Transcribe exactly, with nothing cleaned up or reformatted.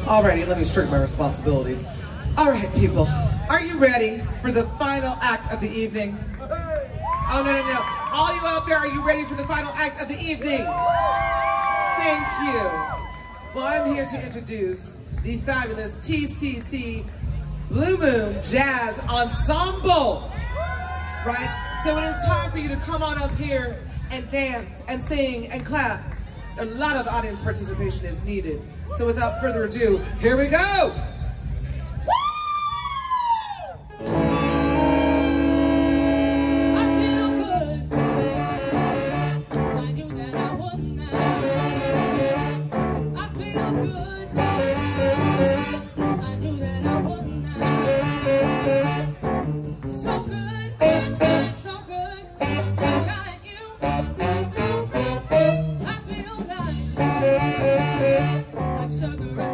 Alrighty, let me shirk my responsibilities. All right, people, are you ready for the final act of the evening? Oh, no, no, no. All you out there, are you ready for the final act of the evening? Thank you. Well, I'm here to introduce the fabulous T C C Blue Moon Jazz Ensemble. Right? So it is time for you to come on up here and dance and sing and clap. A lot of audience participation is needed. So without further ado, here we go! Sugar